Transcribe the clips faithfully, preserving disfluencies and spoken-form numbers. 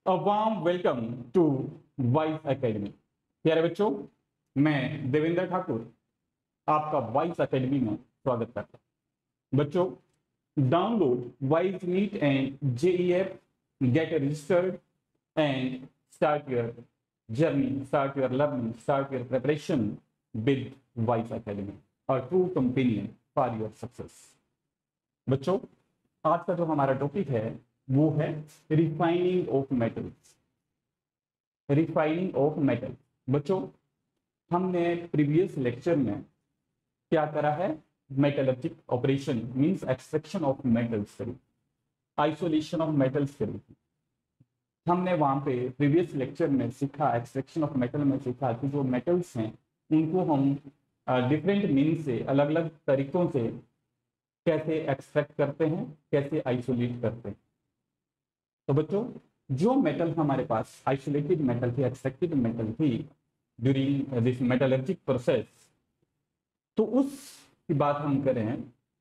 A warm welcome to Wise Academy. प्यारे बच्चों, मैं देवेंद्र ठाकुर आपका वाइस एकेडमी में स्वागत करता हूं। बच्चों, download Wise NEET and JEE, get registered and start your journey, start your learning, start your preparation with Wise Academy, a true companion for your success. बच्चों, आज का जो हमारा टॉपिक है वो है refining of metals. Refining of metal. बच्चों, हमने प्रीवियस लेक्चर में क्या करा है? Metallurgic operation means extraction of metals करी, आइसोलेशन ऑफ मेटल्स करी। हमने वहां पे प्रीवियस लेक्चर में सीखा, एक्सट्रैक्शन ऑफ मेटल में सीखा कि जो मेटल्स हैं उनको हम डिफरेंट मीन से, अलग अलग तरीकों से कैसे एक्सट्रैक्ट करते हैं, कैसे आइसोलेट करते हैं। तो बच्चों, जो मेटल हमारे पास आइसोलेटेड मेटल थी, एक्सट्रैक्टेड मेटल थी ड्यूरिंग दिस मेटलर्जिक प्रोसेस, तो उसकी बात हम करें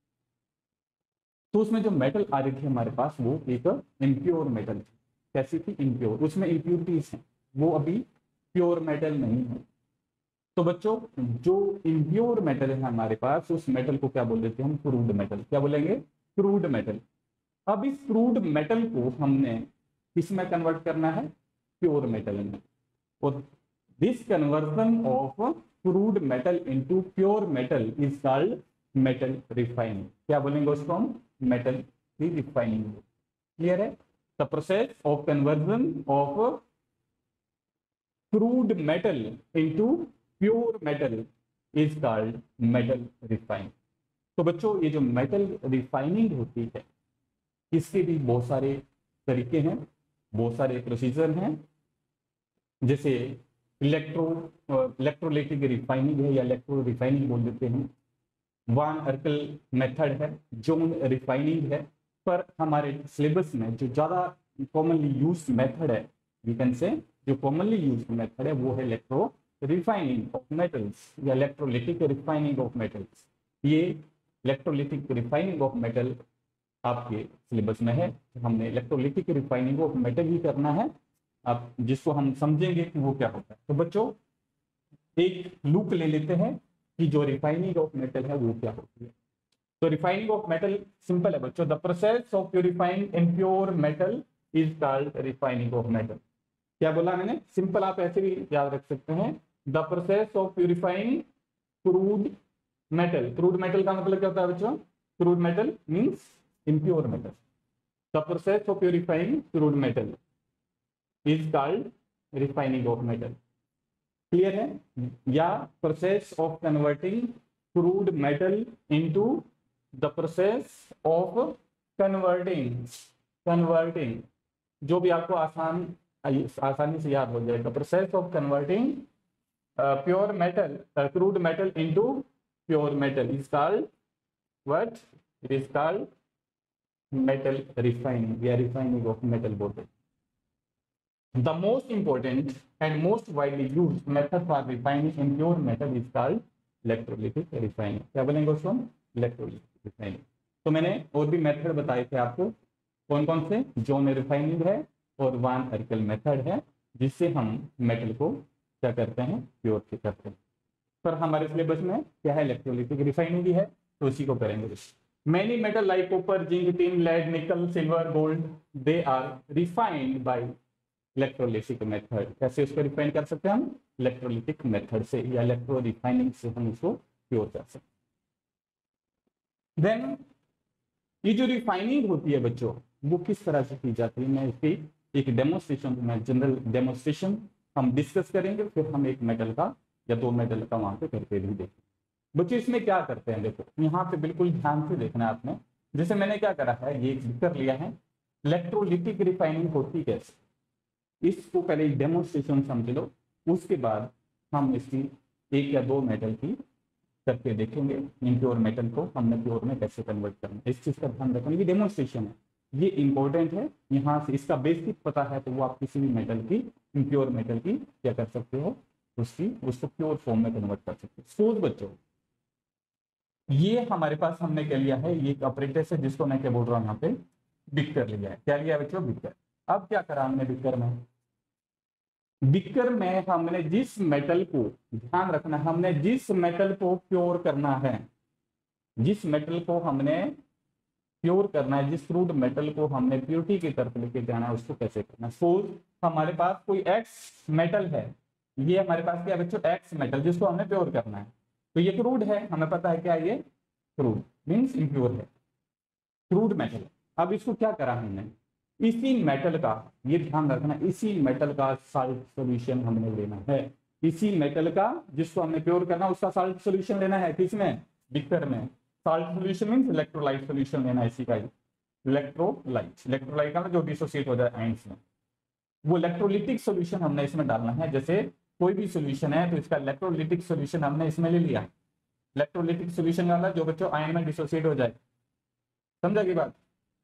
तो उसमें जो मेटल आ रही थी हमारे पास वो एक इम्प्योर मेटल थी। कैसी थी? इम्प्योर। उसमें इम्प्योरिटीज हैं, वो अभी प्योर मेटल नहीं है। तो बच्चों, जो इम्प्योर मेटल है हमारे पास, उस मेटल को क्या बोल देते हैं हम? Crude metal. क्या बोलेंगे? Crude metal. अब इस क्रूड मेटल को हमने किसमें कन्वर्ट करना है? प्योर मेटल में। और this conversion of crude metal into pure metal is called metal refining. क्या बोलेंगे उसको हम? Metal refining. क्लियर है? The process of conversion of crude metal into pure metal is called metal refining. तो बच्चों, ये जो मेटल रिफाइनिंग होती है इसके भी बहुत सारे तरीके हैं, बहुत सारे प्रोसीजर हैं। जैसे इलेक्ट्रो इलेक्ट्रोलाइटिक रिफाइनिंग है, या इलेक्ट्रो रिफाइनिंग बोल देते हैं। वान अर्कल मेथड है, जोन रिफाइनिंग है। पर हमारे सिलेबस में जो ज्यादा कॉमनली यूज्ड मेथड है, वी कैन से जो कॉमनली यूज्ड मेथड है वो है इलेक्ट्रो रिफाइनिंग ऑफ मेटल्स, या इलेक्ट्रोलाइटिक रिफाइनिंग ऑफ मेटल्स। ये इलेक्ट्रोलाइटिक रिफाइनिंग ऑफ मेटल आपके सिलेबस में है। हमने इलेक्ट्रोलाइटिक रिफाइनिंग ऑफ मेटल ही करना है, अब जिसको हम समझेंगे कि वो क्या होता है। तो बच्चों, एक लुक ले लेते हैं कि जो रिफाइनिंग ऑफ मेटल है वो क्या होती है। तो रिफाइनिंग ऑफ मेटल सिंपल है बच्चों। The process of purifying impure metal is called refining of metal. क्या बोला मैंने? सिंपल, आप ऐसे भी याद रख सकते हैं। The process of purifying crude metal. Crude metal का मतलब क्या होता है बच्चों? Crude metal means impure metal. The process of purifying crude metal is called refining of metal. Clear है? या process of converting crude metal into the process of converting converting जो भी आपको आसान आसानी से याद हो जाएगा। process of converting uh, pure metal uh, crude metal into pure metal is called what? It is called metal refining, we are refining of metal body. The most important and most widely used method for refining impure metal is called electrolytic refining. क्या बोलेंगे उसको? Electrolytic refining. तो मैंने और भी method बताए थे आपको, कौन कौन से? जोन रिफाइनिंग है और वान अर्कल मेथड है, जिससे हम मेटल को क्या करते हैं? प्योर से करते हैं। पर हमारे सिलेबस में क्या है? इलेक्ट्रोलिटिक रिफाइनिंग भी है, तो उसी को करेंगे। Many metal like copper, zinc, tin, lead, nickel, silver, gold, they are refined by electrolytic method. कैसे उसको रिफाइन कर सकते हैं हम? इलेक्ट्रोलिटिक मेथड से, या इलेक्ट्रो रिफाइनिंग से हम उसको प्योर कर सकते हैं। देन ये जो रिफाइनिंग होती है बच्चों, वो किस तरह से की जाती है? मैं इसकी एक डेमोन्स्ट्रेशन, मैं जनरल डेमोन्स्ट्रेशन हम डिस्कस करेंगे, फिर हम एक मेटल का या दो मेटल का वहां पे करके भी देखेंगे। बच्चों, इसमें क्या करते हैं देखो, यहाँ पे बिल्कुल ध्यान से देखना है आपने। जैसे मैंने क्या करा है, ये कर लिया है। इलेक्ट्रोलिटिक रिफाइनिंग होती कैसे, इसको पहले डेमोन्स्ट्रेशन समझ लो, उसके बाद हम इसकी एक या दो मेटल की करके देखेंगे। इम्प्योर मेटल को हमने प्योर में कैसे कन्वर्ट करना है, इस चीज का ध्यान रखना। ये डेमोन्स्ट्रेशन है, ये इंपॉर्टेंट है। यहाँ से इसका बेसिक पता है तो वो आप किसी भी मेटल की, इम्प्योर मेटल की क्या कर सकते हो? उसकी उसको प्योर फॉर्म में कन्वर्ट कर सकते हो। सपोज बच्चों, ये हमारे पास हमने क्या लिया है? ये एक ऑपरेटर है जिसको मैं क्या बोल रहा हूँ यहाँ पे? बिकर लिया है। क्या लिया है बच्चों? बिकर। अब क्या करा हमने बिकर में, बिकर में हमने जिस मेटल को, ध्यान रखना, हमने जिस मेटल को प्योर करना है, जिस मेटल को हमने प्योर करना है, जिस क्रूड मेटल को हमने प्योरिटी की तरफ लेके जाना है, उसको कैसे करना है। सपोज हमारे पास कोई एक्स मेटल है, ये हमारे पास क्या बच्चों, एक्स मेटल, जिसको हमने प्योर करना है। तो ये क्रूड है, हमें पता है क्या ये क्रूड मीन्स इम्प्योर है, क्रूड मेटल। अब इसको क्या करा हमने, इसी मेटल का, ये ध्यान रखना, इसी मेटल का साल्ट सोल्यूशन हमने लेना है, इसी मेटल का जिसको हमने प्योर करना उसका साल्ट सोल्यूशन लेना है। किसमें, बिकर में। Salt solution means electrolyte solution लेना है, इसी का इलेक्ट्रोलाइट, इलेक्ट्रोलाइट का जो डिसोसिएट हो जाए आयंस में, वो इलेक्ट्रोलिटिक सोल्यूशन हमने इसमें डालना है। जैसे कोई भी सोल्यूशन है तो इसका इलेक्ट्रोलिटिक सोल्यूशन हमने इसमें ले लिया, इलेक्ट्रोलिटिक सोल्यूशन वाला जो बच्चों आयन में डिसोसिएट हो जाए, समझा की बात।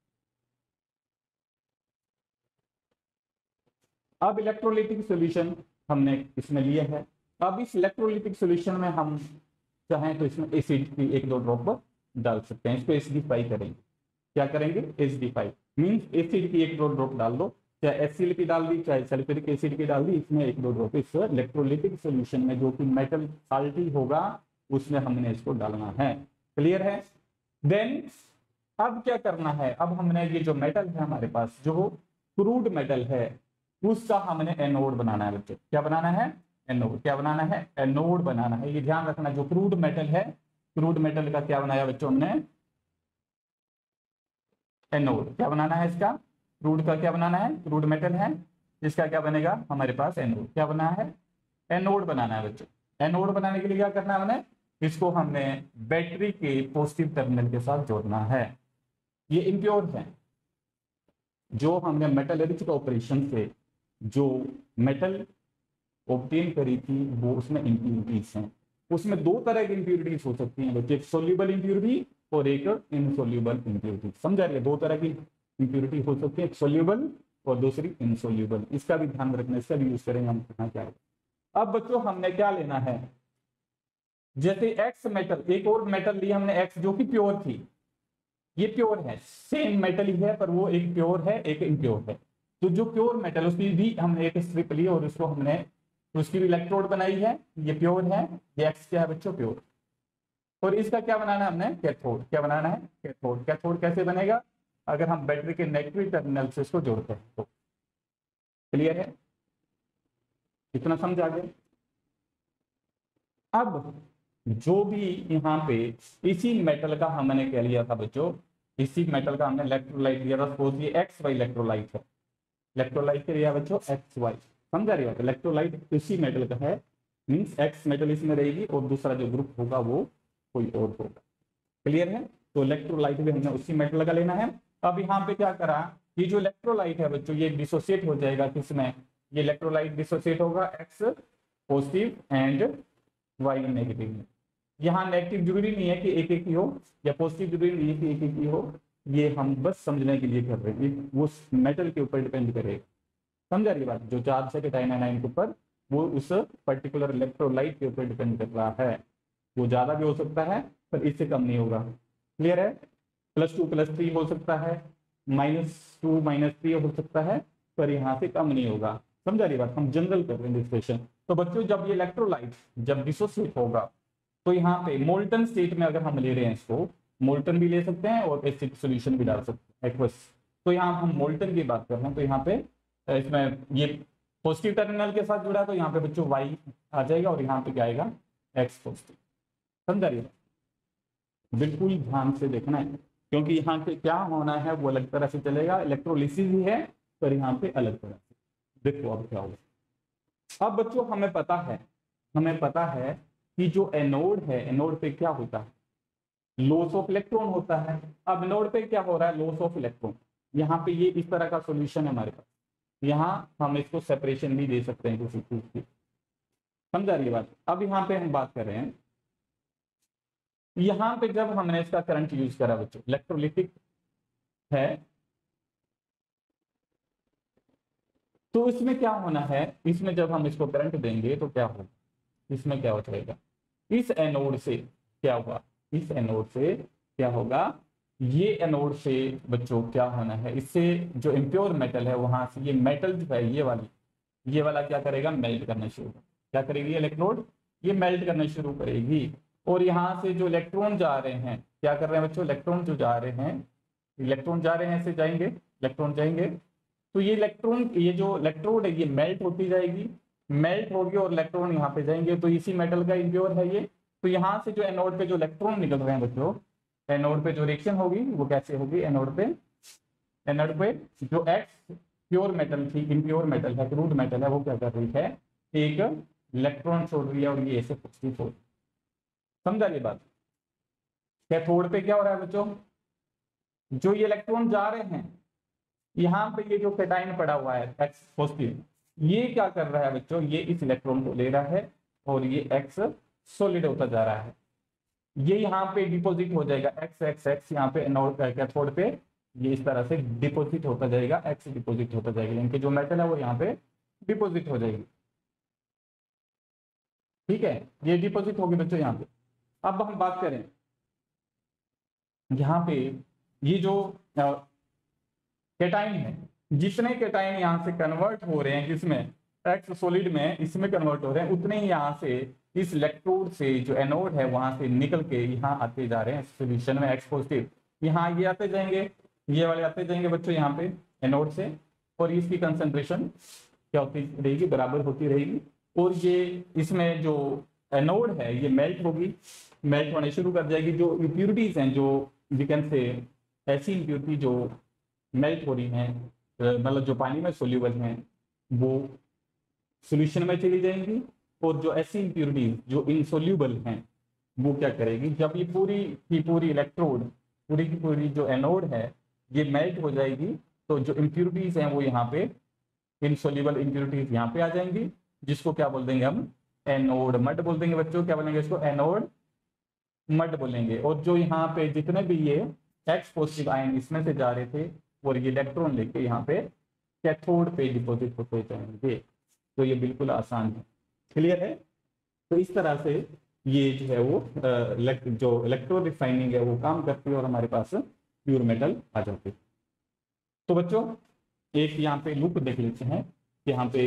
अब इलेक्ट्रोलिटिक सॉल्यूशन हमने इसमें लिया है। अब इस इलेक्ट्रोलिटिक सॉल्यूशन में हम चाहें तो इसमें एसिड की एक दो ड्रॉप डाल सकते हैं, इसको एसिडिफाई करेंगे। क्या करेंगे, एसिडिफाई मींस एसिड की एक दो ड्रॉप डाल दो, चाहे एचसीएल की डाल दी, चाहे सल्फ्यूरिक एसिड की डाल दी, इसमें एक दो ड्रॉप इस इलेक्ट्रोलिटिक सॉल्यूशन में जो कि मेटल साल्टी होगा उसमें हमने इसको डालना है। क्लियर है। देन अब क्या करना है, अब हमने ये जो मेटल है हमारे पास, जो क्रूड मेटल है, उसका हमने एनोड बनाना है बच्चों। क्या बनाना है, एनोड। क्या बनाना है, एनोड बनाना है। ये ध्यान रखना, जो क्रूड मेटल है, क्रूड मेटल का क्या बनाया बच्चों हमने, एनोड। क्या बनाना है इसका, क्रूड का क्या बनाना है, क्रूड मेटल है, इसका क्या बनेगा हमारे पास एनोड। क्या बनाना है, एनोड बनाना है बच्चों। एनोड बनाने के लिए क्या करना है हमने, इसको हमने बैटरी के पॉजिटिव टर्मिनल के साथ जोड़ना है। ये इम्प्योर है, जो हमने मेटलर्जिक ऑपरेशन से जो मेटल ऑब्टेन करी थी वो उसमें इंप्यूरिटीज हैं। उसमें दो तरह की इंप्यूरिटीज हो सकती हैं बच्चे, एक सोल्यूबल इंप्यूरिटी और एक इनसोल्यूबल इंप्यूरिटी। समझा रही है, दो तरह की इंप्यूरिटी हो सकती है, एक सोल्यूबल और दूसरी इनसोल्यूबल। इसका भी ध्यान रखना, इसका भी यूज करेंगे हम कहाँ क्या है। अब बच्चों हमने क्या लेना है, जैसे एक्स मेटल, एक और मेटल लिया हमने एक्स जो कि प्योर थी, ये प्योर है, सेम मेटल ही है पर वो एक प्योर है एक इम्प्योर है। तो जो प्योर मेटल उसकी भी हमने एक स्ट्रिप ली और उसको हमने उसकी भी इलेक्ट्रोड बनाई है, ये प्योर है, ये एक्स क्या है बच्चों, प्योर। और इसका क्या बनाना है हमने, कैथोड। क्या बनाना है, कैथोड। कैथोड कैसे बनेगा, अगर हम बैटरी के नेगेटिव टर्मिनल से इसको जोड़ते हैं तो। क्लियर है, इतना समझ आ गया। अब जो भी यहाँ पे इसी मेटल का हमने क्या लिया था बच्चों, इसी मेटल का हमने इलेक्ट्रोलाइट लिया था। सपोज ये एक्स वाई इलेक्ट्रोलाइट है, इलेक्ट्रोलाइट के लिया बच्चों एक्स वाई। समझा रही बात, इलेक्ट्रोलाइट इसी मेटल का है, मींस एक्स मेटल इसमें रहेगी और दूसरा जो ग्रुप होगा वो कोई और होगा। क्लियर है, तो इलेक्ट्रोलाइट भी हमने उसी मेटल का लेना है। अब यहाँ पे क्या करा, ये जो इलेक्ट्रोलाइट है बच्चों ये डिसोसिएट हो जाएगा किसमें, ये इलेक्ट्रोलाइट डिसोसिएट होगा X positive and Y negative में। यहाँ नेगेटिव जरूरी नहीं है कि एक एक ही हो, या पॉजिटिव जरूरी नहीं है कि एक एक ही हो, ये हम बस समझने के लिए कर रहे हैं, वो मेटल के ऊपर डिपेंड करेगा। समझा रही बात, जो चार्ज है टाइन आयन के ऊपर वो उस पर्टिकुलर इलेक्ट्रोलाइट के ऊपर डिपेंड कर रहा है। वो ज्यादा भी हो सकता है पर इससे कम नहीं होगा। क्लियर है, प्लस टू प्लस थ्री हो सकता है, माइनस टू माइनस थ्री हो सकता है, पर यहाँ से कम नहीं होगा। समझा रही बात, हम जनरल कर रहे हैं डिस्कशन। तो बच्चों जब ये इलेक्ट्रोलाइट जब डिसोसिएट होगा तो यहाँ पे मोल्टन स्टेट में अगर हम ले रहे हैं इसको, मोल्टन भी ले सकते हैं और एसिड सॉल्यूशन भी डाल सकते हैं एक्वस। तो यहाँ हम मोल्टन की बात कर रहे हैं, तो यहाँ पे इसमें ये पॉजिटिव टर्मिनल के साथ जुड़ा तो यहाँ पे बच्चों वाई आ जाएगा और यहाँ पे क्या आएगा एक्स पॉजिटिव। समझा रही है, बिल्कुल ध्यान से देखना है, क्योंकि यहाँ पे क्या होना है वो अलग तरह से चलेगा, इलेक्ट्रोलिसिस ही है पर यहाँ पे अलग तरह से। देखो अब क्या होगा। अब बच्चों हमें पता है, हमें पता है कि जो एनोड है, एनोड पे क्या होता है, लॉस ऑफ इलेक्ट्रॉन होता है। अब एनोड पे क्या हो रहा है, लॉस ऑफ इलेक्ट्रॉन। यहाँ पे ये इस तरह का सॉल्यूशन है हमारे पास, यहाँ हम इसको सेपरेशन भी दे सकते हैं किसी चीज की। समझा रही बात। अब यहाँ पे हम बात कर रहे हैं, यहाँ पे जब हमने इसका करंट यूज करा बच्चों, इलेक्ट्रोलिटिक है, तो इसमें क्या होना है, इसमें जब हम इसको करंट देंगे तो क्या होगा, इसमें क्या हो जाएगा, इस एनोड से क्या होगा, इस एनोड से क्या होगा, ये एनोड से बच्चों क्या होना है, इससे जो इम्प्योर मेटल है वहां से ये मेटल जो है ये वाली ये वाला क्या करेगा, मेल्ट करना शुरू, क्या करेगी इलेक्ट्रोड, ये मेल्ट करना शुरू करेगी। और यहाँ से जो इलेक्ट्रॉन जा रहे हैं, क्या कर रहे हैं बच्चों, इलेक्ट्रॉन जो जा रहे हैं, इलेक्ट्रॉन जा रहे हैं ऐसे जाएंगे, इलेक्ट्रॉन जाएंगे, तो ये इलेक्ट्रॉन, ये जो इलेक्ट्रोड है ये मेल्ट होती जाएगी, मेल्ट होगी और इलेक्ट्रॉन यहाँ पे जाएंगे, तो इसी मेटल का इम्प्योर है ये। तो यहाँ से जो एनोड पे जो इलेक्ट्रॉन निकल रहे हैं बच्चों, एनोड पे जो रिएक्शन होगी वो कैसे होगी, एनोड पे एनोड पे जो एक्स प्योर मेटल थी, इम्प्योर मेटल है, क्रूड मेटल है, वो क्या कर रही है, एक इलेक्ट्रॉन छोड़ रही है और ये ऐसे पॉजिटिव हो, समझा ये बात। कैथोड पे क्या हो रहा है बच्चों, जो ये इलेक्ट्रॉन जा रहे हैं, यहाँ पे ये जो कैटाइन पड़ा हुआ है एक्स पॉजिटिव, ये क्या कर रहा है बच्चों, ये इस इलेक्ट्रॉन को ले रहा है और ये एक्स सॉलिड होता जा रहा है, ये यहाँ पे डिपॉजिट हो जाएगा, एक्स एक्स एक्स यहाँ पे एनोड कैथोड पे ये इस तरह से डिपॉजिट होता जाएगा, एक्स डिपॉजिट होता जाएगा, यानी कि जो मेटल है वो यहाँ पे डिपॉजिट हो जाएगी, ठीक है, ये डिपॉजिट होगी बच्चों यहाँ पे। अब हम बात करें यहाँ पे ये जो कैटाइन है, जितने कैटाइन यहाँ से कन्वर्ट हो रहे हैं किसमें, एक्स सॉलिड में, इसमें कन्वर्ट हो रहे हैं, उतने ही यहाँ से इस इलेक्ट्रोड से जो एनोड है वहां से निकल के यहाँ आते जा रहे हैं सॉल्यूशन में, एक्स पॉजिटिव, यहाँ ये आते जाएंगे, ये वाले आते जाएंगे बच्चों यहाँ पे एनोड से, और इसकी कंसेंट्रेशन क्या होती रहेगी, बराबर होती रहेगी, और ये इसमें जो एनोड है ये मेल्ट होगी, मेल्ट होने शुरू कर जाएगी, जो इम्प्यूरिटीज हैं, जो वी कैन से ऐसी इम्प्यूरिटी जो मेल्ट हो रही हैं, मतलब जो पानी में सोल्यूबल हैं, वो सॉल्यूशन में चली जाएंगी, और जो ऐसी इम्प्यूरिटीज जो इनसोल्यूबल हैं वो क्या करेगी, जब ये पूरी की पूरी इलेक्ट्रोड, पूरी की पूरी जो एनोड है ये मेल्ट हो जाएगी, तो जो इम्प्यूरिटीज हैं वो यहाँ पे इनसोल्यूबल इम्प्यूरिटीज यहाँ पे आ जाएंगी, जिसको क्या बोल देंगे हम, एनोड मड बोल देंगे बच्चों, क्या बोलेंगे इसको, एनोड मड बोलेंगे। और जो यहाँ पे जितने भी ये एक्स पॉजिटिव आयन इसमें से जा रहे थे और ये इलेक्ट्रॉन लेके यहाँ पे कैथोड पे डिपॉजिट होते जाएंगे, तो ये बिल्कुल आसान है, क्लियर है। तो इस तरह से ये जो है वो आ, जो इलेक्ट्रो रिफाइनिंग है वो काम करती है और हमारे पास प्योर मेटल आ जाते हैं। तो बच्चों एक यहाँ पे लूप देख लेते हैं, यहाँ पे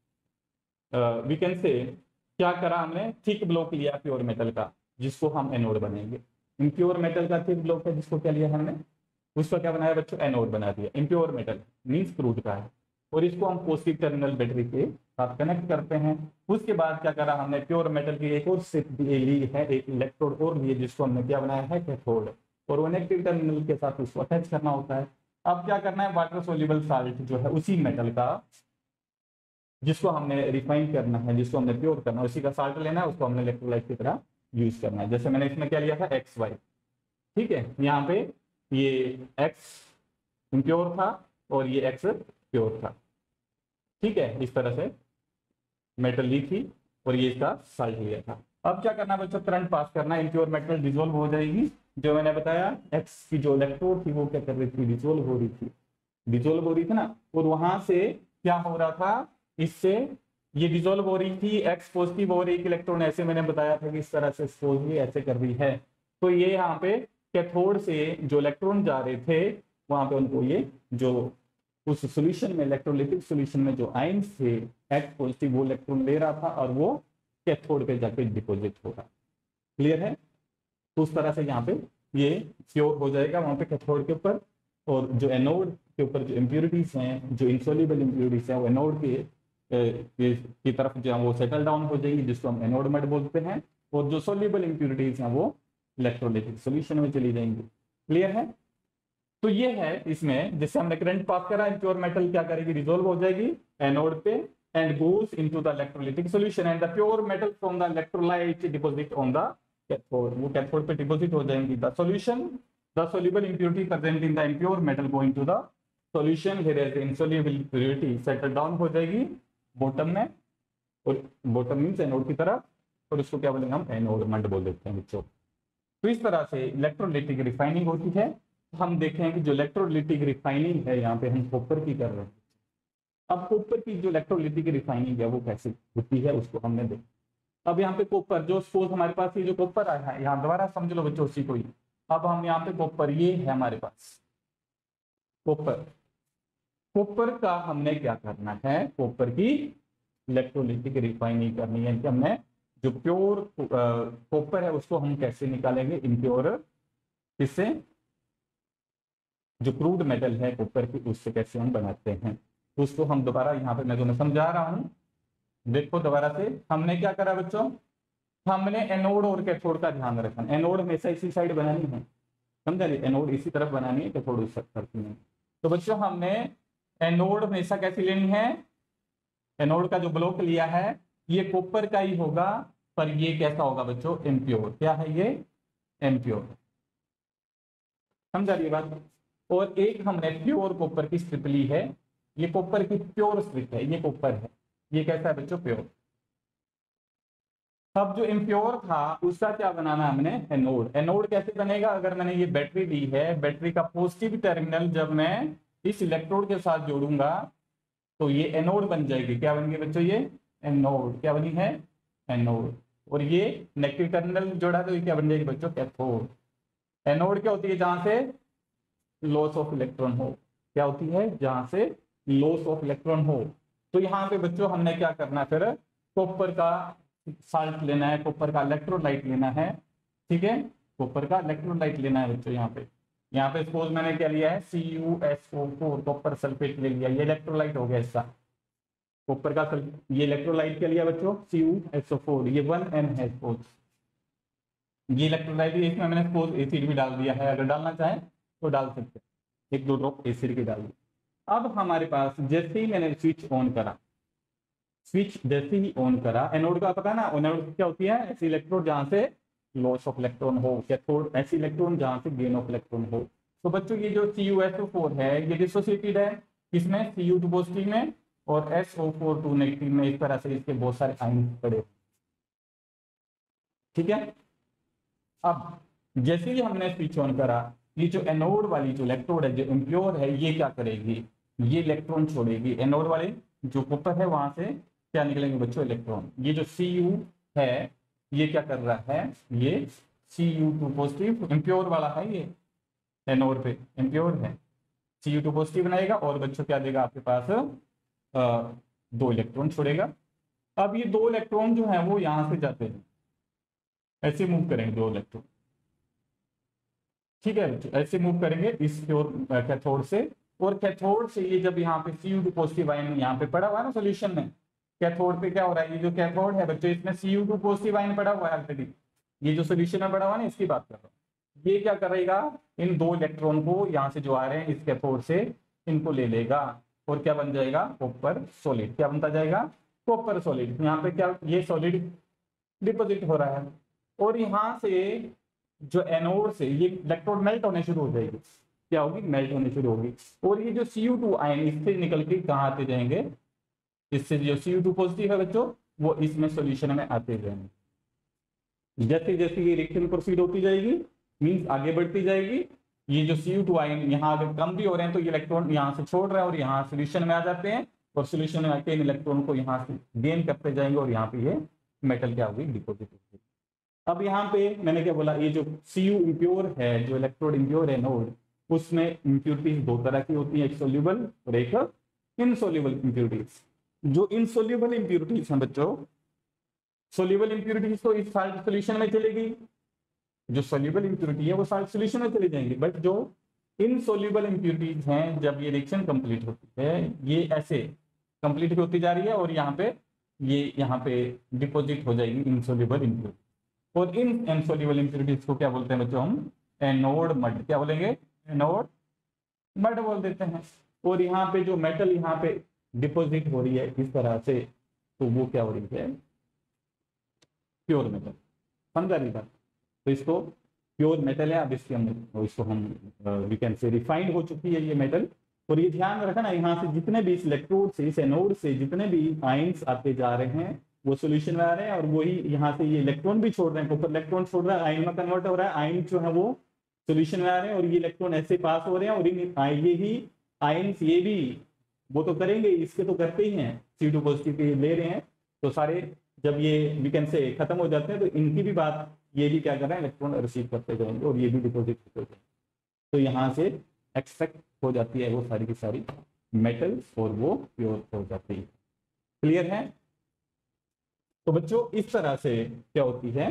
वी कैन से क्या करा हमने, थिक ब्लॉक लिया प्योर मेटल का, जिसको हम एनोड बनेंगे, इम्प्योर मेटल का थिक ब्लॉक है जिसको क्या लिया हमने, उसका क्या बनाया बच्चों, एनोड बना दिया, इम्प्योर मेटल मीन्स क्रूड का है, और इसको हम पॉजिटिव टर्मिनल बैटरी के साथ कनेक्ट करते हैं। उसके बाद क्या करा हमने, प्योर मेटल की एक और सिप ली है, एक इलेक्ट्रोड और लिए, जिसको हमने क्या बनाया है, कैथोड, और वो नेगेटिव टर्मिनल के साथ उसको अटैच करना होता है। अब क्या करना है, वाटर सोल्यूबल साल्ट जो है उसी मेटल का, जिसको हमने रिफाइन करना है, जिसको हमने प्योर करना है, उसी का साल्ट लेना है, उसको हमने इलेक्ट्रोलाइट की तरह यूज करना है। जैसे मैंने इसमें क्या लिया था, एक्स वाई, ठीक है, यहाँ पे ये एक्स इम्प्योर था और ये एक्स प्योर था, ठीक है, इस तरह से मेटल ली थी और ये इसका साल्ट लिया था। अब क्या करना बच्चों, करंट पास करना, इम्प्योर मेटल डिसोल्व हो जाएगी, जो मैंने बताया एक्स की जो इलेक्ट्रोड थी वो क्या कर रही थी, डिसोल्व हो रही थी, डिसोल्व हो रही थी ना, और वहां से क्या हो रहा था, इससे ये डिसोल्व हो रही थी, एक्स पॉजिटिव हो रही, इलेक्ट्रॉन ऐसे मैंने बताया था कि इस तरह से एक्सपोज ऐसे कर रही है, तो ये यहाँ पे कैथोड से जो इलेक्ट्रॉन जा रहे थे वहां पे उनको ये जो उस सॉल्यूशन में, इलेक्ट्रोलिटिक सॉल्यूशन में जो आयंस थे एक्स पॉजिटिव, वो इलेक्ट्रॉन ले रहा था और वो कैथोड पे जाके डिपॉजिट हो रहा, क्लियर है। तो उस तरह से यहाँ पे ये प्योर हो जाएगा वहां पे कैथोड के ऊपर, और जो एनोड के ऊपर जो इम्प्यूरिटीज हैं, जो इंसोल्यूबल इम्प्यूरिटीज हैं, वो एनोड के की तरफ जो है वो सेटल डाउन हो जाएगी, जिसको हम एनोड मड बोलते हैं, और जो सोल्यूबल इम्प्यूरिटीज हैं वो इलेक्ट्रोलिटिक सॉल्यूशन में चली जाएंगी, क्लियर है। तो ये है इसमें, जिससे हमने करंट पास करा, प्योर मेटल क्या करेगी, रिजोल्व हो जाएगी एनोड पे and goes into the electrolytic solution, and the pure metal from the electrolyte deposit on the cathode, वो कैथोड पे डिपॉजिट हो जाएंगी। The solution, the soluble impurity present in the impure metal going to the solution, whereas the insoluble impurity settle down हो जाएगी bottom में, और bottom means anode की तरफ, और उसको क्या बोलेंगे हम, एनोड मड बोल देते हैं बच्चों। तो इस तरह से इलेक्ट्रोलिटिक रिफाइनिंग होती है। हम देखें कि जो इलेक्ट्रोलिटिक रिफाइनिंग है यहाँ पे हम कॉपर की कर रहे हैं। अब कॉपर की जो इलेक्ट्रोलिटिक रिफाइनिंग है वो कैसे होती है उसको हमने देखा। अब यहाँ पे कॉपर जो सपोज हमारे पास ये जो कॉपर आया है, यहाँ दोबारा समझ लो बच्चों उसी को ही, अब हम यहाँ पे कॉपर, ये है हमारे पास कॉपर। कॉपर का हमने क्या करना है, कॉपर की इलेक्ट्रोलिटिक रिफाइनिंग करनी है कि हमने जो प्योर कॉपर है उसको हम कैसे निकालेंगे इम्प्योर, किससे, जो क्रूड मेटल है कॉपर की उससे कैसे हम बनाते हैं, तो उसको हम दोबारा यहाँ पे मैं तुम्हें समझा रहा हूँ। देखो दोबारा से हमने क्या करा बच्चों, हमने एनोड और कैथोड का ध्यान रखना। एनोड हमेशा इसी साइड बनानी है, समझा नहीं, एनोड इसी तरफ बनानी है, कैथोड उस तरफ है। तो बच्चों हमने एनोड हमेशा कैसी लेनी है, एनोड का जो ब्लॉक लिया है ये कॉपर का ही होगा, पर ये कैसा होगा बच्चों, इम्प्योर। क्या है ये, इम्प्योर, समझा रही बात। और एक हमने प्योर कॉपर की स्ट्रिप ली है, ये कॉपर की प्योर स्ट्रिप है, ये कॉपर है, ये कैसा है बच्चों, प्योर। अब जो इम्प्योर था उसका क्या बनाना हमने, एनोड। एनोड कैसे बनेगा, अगर मैंने ये बैटरी ली है, बैटरी का पॉजिटिव टर्मिनल जब मैं इस इलेक्ट्रोड के साथ जोड़ूंगा तो ये एनोड बन जाएगी। क्या बन गई बच्चों, ये एनोड। क्या बनी है, एनोड। और ये नेगेटिव टर्मिनल जोड़ा तो ये क्या बन जाएगी बच्चों, कैथोड। एनोड क्या होती है, जहां से लॉस ऑफ इलेक्ट्रॉन हो, क्या होती है, जहां से लॉस ऑफ इलेक्ट्रॉन हो। तो यहाँ पे बच्चों हमने क्या करना है, फिर कॉपर का साल्ट लेना है, कॉपर का इलेक्ट्रोलाइट लेना है, ठीक है, कॉपर का इलेक्ट्रोलाइट लेना है बच्चों। यहाँ पे यहाँ पे सपोज मैंने क्या लिया है, C U S O four, copper sulphate ले लिया, ये इलेक्ट्रोलाइट हो गया इसका, कॉपर का ये इलेक्ट्रोलाइट क्या लिया बच्चों, C U S O four, ये वन एन है सपोज, ये इलेक्ट्रोलाइट, इसमें मैंने सपोज एसिड भी डाल दिया है, अगर डालना चाहे तो डाल सकते हैं, एक दो ड्रॉप एसिड की डाल दी। अब हमारे पास जैसे ही मैंने स्विच ऑन करा, स्विच जैसे ही ऑन करा, एनोड का पता है ना, एनोड क्या होती है, ऐसी इलेक्ट्रोड जहां से लॉस ऑफ इलेक्ट्रॉन हो, कैथोड ऐसी इलेक्ट्रॉन जहां से गेन ऑफ इलेक्ट्रॉन हो। तो बच्चों ये जो C U S O four है ये डिसोसिएटेड है, किसमें, सी यू टू पॉजिटिव में और S O four two negative में, इस तरह से इसके बहुत सारे आयन पड़े, ठीक है। अब जैसे ही हमने स्विच ऑन करा, ये जो एनोड वाली जो इलेक्ट्रोड है जो इम्प्योर है, ये क्या करेगी, ये इलेक्ट्रॉन छोड़ेगी। एनोड वाले जो कॉपर है वहां से क्या निकलेंगे बच्चों, इलेक्ट्रॉन। ये जो सी यू है ये क्या कर रहा है, ये C U two positive impure वाला है, ये एनोड पे इम्प्योर है, सी यू टू पॉजिटिव बनाएगा और बच्चों क्या देगा आपके पास, आ, दो इलेक्ट्रॉन छोड़ेगा। अब ये दो इलेक्ट्रॉन जो है वो यहां से जाते हैं, ऐसे मूव करेंगे दो इलेक्ट्रॉन, ठीक है बच्चों, ऐसे मूव करेंगे इस प्योर कैथोड से, और कैथोड से ये जब यहाँ पे C U two positive ion यहाँ पे पड़ा हुआ है ना सोल्यूशन में, कैथोड पे क्या हो रहा है, ये जो कैथोड है बच्चों इसमें C U two positive ion पड़ा हुआ है ऑलरेडी, ये जो सोल्यूशन में पड़ा हुआ है ना इसकी बात कर रहा हूँ। ये क्या करेगा, इन दो इलेक्ट्रॉन को यहाँ से जो आ रहे हैं इस कैथोड से इनको ले लेगा और क्या बन जाएगा, कॉपर सॉलिड। क्या बनता जाएगा, कॉपर सॉलिड। यहाँ पे क्या, ये सॉलिड डिपोजिट हो रहा है और यहाँ से जो एनोड से ये इलेक्ट्रोड मेल्ट होने शुरू हो जाएगी, क्या होगी, मेल्ट होने शुरू होगी। और ये जो सी यू टू आयन इससे निकल के कहाँ आते जाएंगे, इससे जो सी यू टू पॉजिटिव है बच्चों वो इसमें सॉल्यूशन में आते जाएंगे। जैसे जैसे ये रिएक्शन प्रोसीड होती जाएगी, मींस आगे बढ़ती जाएगी, ये जो सी यू टू आयन यहाँ अगर कम भी हो रहे हैं तो ये इलेक्ट्रॉन यहाँ से छोड़ रहे हैं और यहाँ सोल्यूशन में आ जाते हैं, और सोल्यूशन में आके इन इलेक्ट्रॉन को यहाँ से गेन करते जाएंगे और यहाँ पे ये मेटल क्या होगी, डिपोजिट होगी। अब यहाँ पे मैंने क्या बोला, ये जो सी यू इम्प्योर है, जो इलेक्ट्रोड इम्प्योर है नोड, उसमें इम्प्योरिटीज दो तरह की होती है, एक सोल्यूबल और एक इनसोल्यूबल इम्प्योरिटीज। जो इनसोल्यूबल इम्प्योरिटीज हैं बच्चों, सोल्यूबल इम्प्योरिटीज तो इस साल्ट सोल्यूशन में चलेगी, जो सोल्यूबल इम्प्योरिटी है वो साल्ट सोल्यूशन में चली जाएंगी, बट जो इनसोल्यूबल इम्प्योरिटीज हैं जब ये रिएक्शन कंप्लीट होती है ये ऐसे कंप्लीट होती जा रही है और यहाँ पे ये यहाँ पे डिपोजिट हो जाएगी इनसोल्यूबल इम्प्योरिटी। और इन इनसोल्यूबल इम्प्योरिटीज को क्या बोलते हैं बच्चों, हम एनोड मड, क्या बोलेंगे, एनोड मड बोल देते हैं। और यहाँ पे जो मेटल यहाँ पे डिपोजिट हो रही है इस तरह से, तो वो क्या हो रही है, प्योर मेटल, समझा रही बात। तो इसको प्योर मेटल है, अब इसके हम इसको हम वी कैन से रिफाइंड हो चुकी है ये मेटल। और ये ध्यान रखना यहाँ से जितने भी इस इलेक्ट्रोड से, इस एनोड से जितने भी आयंस आते जा रहे हैं वो सोल्यूशन में आ रहे हैं, और वही यहाँ से ये इलेक्ट्रॉन भी छोड़ रहे हैं, ऊपर इलेक्ट्रॉन छोड़ रहा है, आयन में कन्वर्ट हो रहा है, आयन जो है वो सोल्यूशन में आ रहे हैं और ये इलेक्ट्रॉन ऐसे पास हो रहे हैं, और इन ये ही आयंस ये भी वो तो करेंगे, इसके तो करते ही हैं, सी टू पॉजिटिव के ले रहे हैं, तो सारे जब ये वी कैन से खत्म हो जाते हैं तो इनकी भी बात ये भी क्या कर रहे हैं, इलेक्ट्रॉन रिसीव करते जाएंगे और ये भी डिपॉजिट होते जाएंगे। तो यहाँ से एक्सट्रैक्ट हो जाती है वो सारी की सारी मेटल्स और वो प्योर हो जाती है। क्लियर है? तो बच्चों इस तरह से क्या होती है,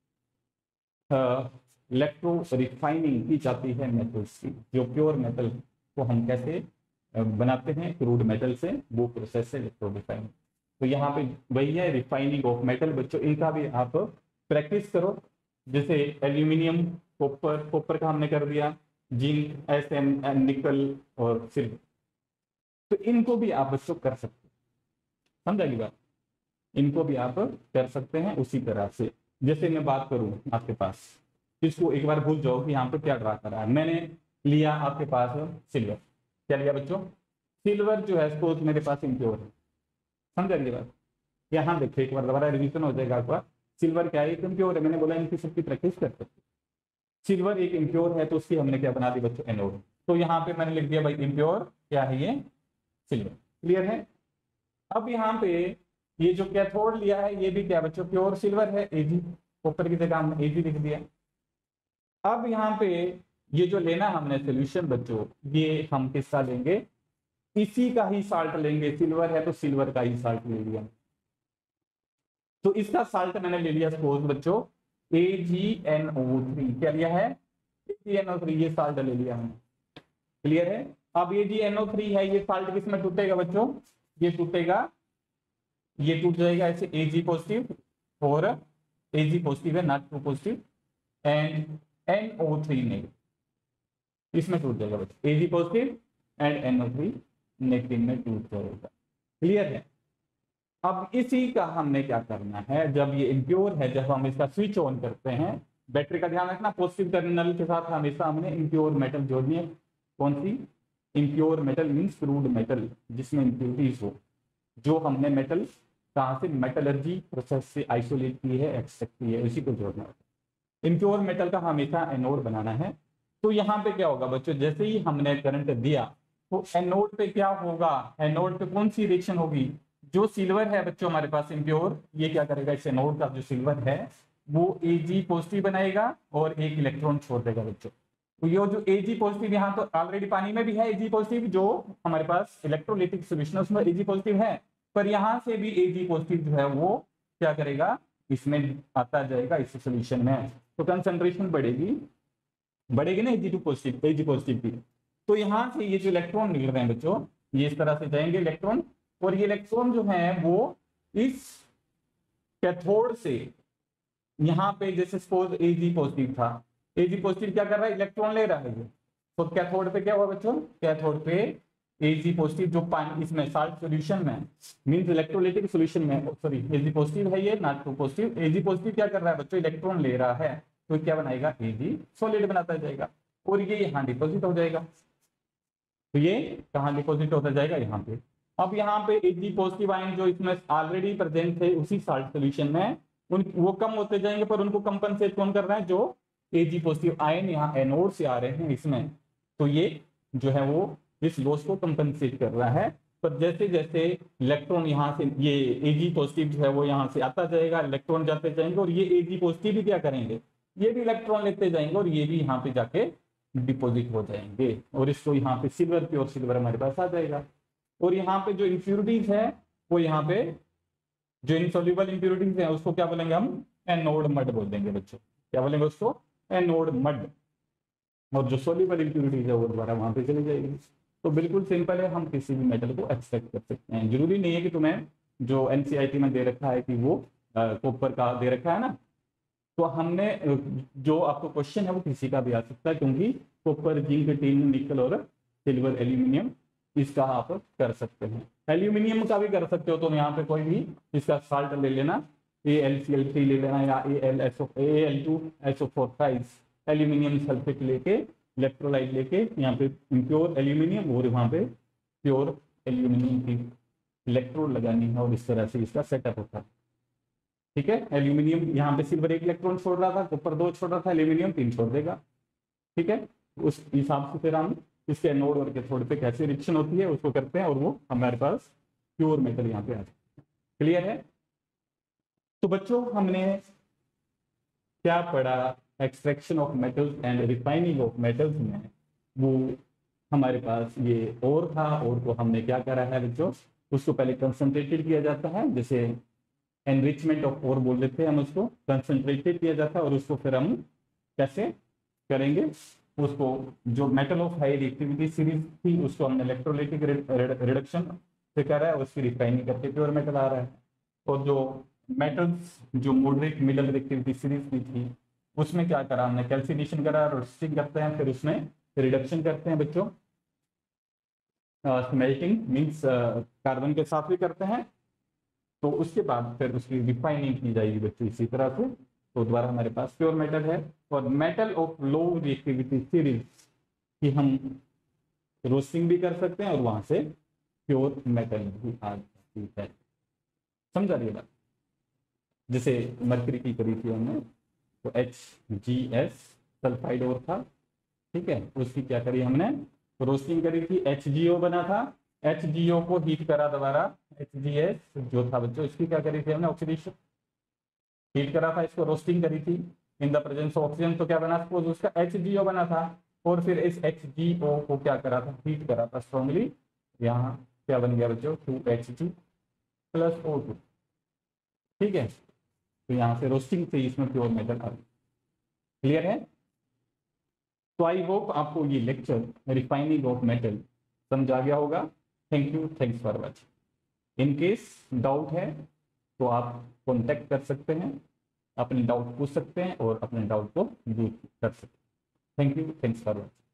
इलेक्ट्रो रिफाइनिंग की जाती है मेटल्स की। जो प्योर मेटल को हम कैसे बनाते हैं क्रूड मेटल से, वो प्रोसेस है इलेक्ट्रो रिफाइनिंग। तो यहाँ पे वही है रिफाइनिंग ऑफ मेटल। बच्चों इनका भी आप प्रैक्टिस करो, जैसे एल्यूमिनियम, कॉपर, कॉपर का हमने कर दिया, जिंक, एस एन, निकल और सिल्वर। तो इनको भी आप बच्चों कर सकते, समझा की बात? इनको भी आप कर सकते हैं उसी तरह से। जैसे मैं बात करूं आपके पास, इसको एक बार भूल जाओ कि यहाँ पे क्या ड्रा करा है। मैंने लिया आपके पास सिल्वर, क्या लिया बच्चों? सिल्वर जो है सपोज मेरे पास इम्प्योर है, समझा ये बात? यहाँ देखिए एक बार दोबारा रिविजन हो जाएगा आपका। सिल्वर क्या है, एक इम्प्योर है। मैंने बोला इनकी सबकी प्रैक्टिस कर सकते। सिल्वर एक इम्प्योर है तो उसकी हमने क्या बना दी बच्चों, एनोड। तो यहाँ पे मैंने लिख दिया भाई इम्प्योर क्या है ये, सिल्वर। क्लियर है? अब यहाँ पे ये जो कैथोड लिया है ये भी क्या बच्चों, प्योर सिल्वर है, एजी। कॉपर की जगह हमने एजी लिख दिया। अब यहाँ पे ये जो लेना हमने सोल्यूशन बच्चों, ये हम किसका लेंगे, इसी का ही साल्ट लेंगे। सिल्वर है तो सिल्वर का ही साल्ट ले लिया। तो इसका साल्ट मैंने ले लिया सपोज बच्चों ए जी एन ओ थ्री। क्या लिया है, A G N O three, ये साल्ट ले लिया हमने। क्लियर है? अब ए जी एन ओ थ्री है, ये साल्ट किस में टूटेगा बच्चों, ये टूटेगा, ये टूट जाएगा ऐसे एजी पॉजिटिव और एजी पॉजिटिव है, not two positive, and N O three negative, इसमें टूट जाएगा बच्चों। AG positive and N O three negative में टूट जाएगा। क्लियर है? अब इसी का हमने क्या करना है, जब ये इम्प्योर है, जब हम इसका स्विच ऑन करते हैं, बैटरी का ध्यान रखना, पॉजिटिव टर्मिनल के साथ हमेशा हमने इम्प्योर मेटल जोड़नी है। कौन सी? Impure metal means crude metal, जिसमें इम्प्योरिटीज हो। जो हमने मेटल कहाँ से, मेटलर्जी प्रोसेस से आइसोलेट की है, एक्सट्रैक्ट की है, उसी को जोड़ना है। इम्प्योर मेटल का हमेशा एनोड बनाना है। तो यहाँ पे क्या होगा बच्चों, जैसे ही हमने करंट दिया तो एनोड पे क्या होगा, एनोड पे कौन सी रिएक्शन होगी, जो सिल्वर है बच्चों हमारे पास इम्प्योर, ये क्या करेगा, इस एनोड का जो सिल्वर है वो एजी पॉजिटिव बनाएगा और एक इलेक्ट्रॉन छोड़ देगा बच्चों। तो ये जो एजी पॉजिटिव, यहाँ तो ऑलरेडी पानी में भी है एजी पॉजिटिव, जो हमारे पास इलेक्ट्रोलिटिक सॉल्यूशन उसमें एजी पॉजिटिव है, पर यहाँ से भी एजी पॉजिटिव जो है वो क्या करेगा, इसमें आता जाएगा इस सॉल्यूशन में। तो कंसंट्रेशन बढ़ेगी, बढ़ेगी ना AG two positive, AG positive की। तो यहाँ से ये जो इलेक्ट्रॉन निकल रहे हैं बच्चों, ये इस तरह से जाएंगे इलेक्ट्रॉन, और ये इलेक्ट्रॉन जो है वो इस कैथोड से, यहाँ पे जैसे सपोज एजी पॉजिटिव था, एजी पॉजिटिव क्या कर रहा है, इलेक्ट्रॉन ले रहा है। तो कैथोड पे क्या हुआ बच्चों, कैथोड पे एजी पॉजिटिव जो पानी इसमें साल्ट सॉल्यूशन में मींस इलेक्ट्रोलाइटिक सॉल्यूशन में, सॉरी एजी पॉजिटिव है ये, not two positive. AG positive क्या कर रहा है बच्चों, इलेक्ट्रॉन ले रहा है, तो क्या बनाएगा, एजी सॉलिड बनाता जाएगा, और ये यहाँ डिपॉजिट हो जाएगा। तो ये कहाँ डिपॉजिट होता जाएगा, यहाँ पे। अब यहाँ पे एजी पॉजिटिव आयन जो इसमें ऑलरेडी प्रेजेंट थे उसी साल्ट सॉल्यूशन में, उन वो कम होते जाएंगे, पर उनको कंपनसेट कौन कर रहा है, जो एजी पॉजिटिव आयन यहाँ एनोड से आ रहे हैं इसमें, तो ये जो है वो इस लॉस को कंपनसेट कर रहा है। पर जैसे जैसे इलेक्ट्रॉन यहाँ से, ये एजी पॉजिटिव जो है वो यहाँ से आता जाएगा, इलेक्ट्रॉन जाते जाएंगे, और ये एजी पॉजिटिव भी क्या करेंगे, ये भी इलेक्ट्रॉन लेते जाएंगे, और ये भी यहाँ पे जाके डिपॉजिट हो जाएंगे, और इसको यहाँ पे सिल्वर प्योर सिल्वर हमारे पास आ जाएगा। और यहाँ पे जो इम्प्यूरिटीज है वो यहाँ पे जो इनसॉल्युबल इम्प्यूरिटीज है उसको क्या बोलेंगे हम, एनोड मड बोल देंगे बच्चों। क्या बोलेंगे उसको, एनोड मड। और जो सोल्युबल इम्प्यूरिटीज है वो दोबारा वहां पे चली जाएगी। तो बिल्कुल सिंपल है, हम किसी भी मेटल को एक्सट्रैक्ट कर सकते हैं। जरूरी नहीं है कि तुम्हें जो एनसीईआरटी में दे रखा है कि वो कॉपर का दे रखा है ना, तो हमने जो आपको क्वेश्चन है वो किसी का भी आ सकता है, क्योंकि कॉपर, जिंक, टिन, निकल और सिल्वर, एल्यूमिनियम, इसका आप कर सकते हैं। एल्यूमिनियम का भी कर सकते हो, तो यहाँ पे कोई भी इसका साल्ट ले लेना, A L C L three ले लेना, या A L S O A L two S O four five, aluminium sulphate लेके, इलेक्ट्रोलाइट लेके यहाँ पे प्योर एल्यूमिनियम और वहाँ पे प्योर एल्यूमिनियम की इलेक्ट्रोड लगानी है, और इस तरह से इसका सेटअप होता है। ठीक है, एल्यूमिनियम यहाँ पे सिल्वर एक इलेक्ट्रॉन छोड़ रहा था, कॉपर दो छोड़ रहा था, एल्यूमिनियम तीन छोड़ देगा। ठीक है, उस हिसाब से फिर हम इसके एनोड और कैथोड पे कैसे रिएक्शन होती है उसको करते हैं, और वो हमारे पास प्योर मेटल यहाँ पे आ जाता है। क्लियर है? तो बच्चों हमने क्या पढ़ा extraction of metals and refining of metals में, वो हमारे पास ये और था, और को हमने क्या करा है बच्चों, उसको पहले कंसंट्रेटेड किया जाता है, जैसे एनरिचमेंट ऑफ और बोल देते हैं हम उसको, कंसंट्रेटेड किया जाता है, और उसको फिर हम कैसे करेंगे, उसको जो metal of high reactivity series थी उसको हमने इलेक्ट्रोलाइटिक रिडक्शन से करा है, उसकी रिफाइनिंग करके प्योर मेटल आ रहा है। और जो मेटल्स जो मॉडरेट मिडल रिएक्टिविटी सीरीज की थी उसमें क्या करा हमने, कैल्सिनेशन करा, रोस्टिंग करते हैं, फिर उसमें रिडक्शन करते हैं बच्चों, स्मेल्टिंग मीन्स कार्बन के साथ भी करते हैं, तो उसके बाद फिर उसकी रिफाइनिंग की जाएगी बच्चों इसी तरह से। तो दोबारा हमारे पास प्योर मेटल है, और metal of low reactivity series की हम रोस्टिंग भी कर सकते हैं, और वहां से प्योर मेटल भी आ जाती है। समझा रही बात? जैसे मरकरी की करी थी हमने, तो एच जी एस सल्फाइड और था, ठीक है, उसकी क्या करी हमने, रोस्टिंग करी थी, एच जी ओ बना था, एच जी ओ को हीट करा दोबारा, एच जी एस जो था बच्चों, इसकी क्या करी थी हमने, ऑक्सीडेशन, हीट करा था, इसको रोस्टिंग करी थी in the presence of oxygen, तो क्या बना, सपोज उसका एच जी ओ बना था, और फिर इस एच जी ओ को क्या करा था, हीट करा था स्ट्रॉन्गली, यहाँ क्या बन गया बच्चों, two H G plus O two, ठीक है, तो यहाँ से रोस्टिंग से इसमें प्योर मेटल आ गया। क्लियर है? तो आई होप आपको ये लेक्चर रिफाइनिंग ऑफ मेटल समझ आ गया होगा। Thank you, thanks for watching. In case doubt है तो आप कॉन्टेक्ट कर सकते हैं, अपने डाउट पूछ सकते हैं और अपने डाउट को दूर कर सकते हैं। Thank you, thanks for watching.